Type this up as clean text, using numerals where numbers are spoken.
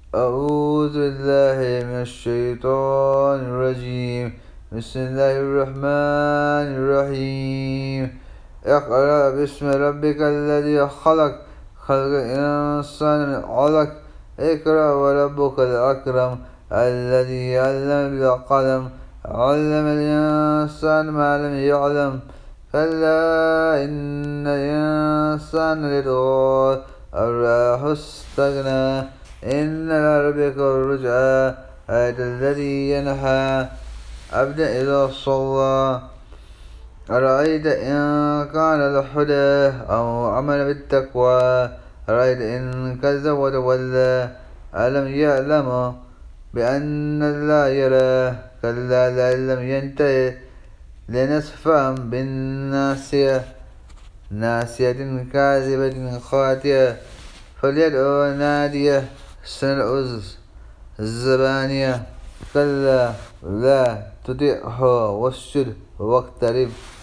أعوذ بالله من الشيطان الرجيم. بسم الله الرحمن الرحيم. اقرأ باسم ربك الذي خلق، خلق الإنسان من علق. اقرأ وربك الأكرم الذي علم بالقلم، علم الإنسان ما لم يعلم. كلا إن الإنسان ليطغى أن رآه استغنى. إن لربك الرجعى هذا الذي ينهى عبدا إذا صلى. أرأيت إن كان الهدى أو عمل بالتقوى. أرأيت إن كذب وتولى. ألم يعلم بأن الله يرى. كلا لئن لم ينته لنسفعا بالناصية، ناصية كاذبة خاطئة. فليدع ناديه سنعوذ الزبانية. كلا لا تطعه واسجد واقترب.